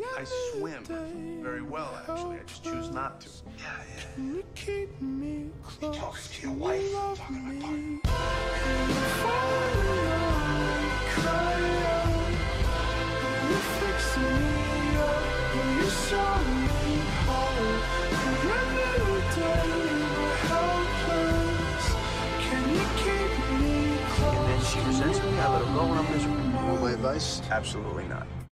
I swim very well, actually. I just choose not to. Yeah. You keep me close. Talking to your wife. Talking to my partner. And then she resents me, I let her go, and I'm miserable. Want my advice? Absolutely not.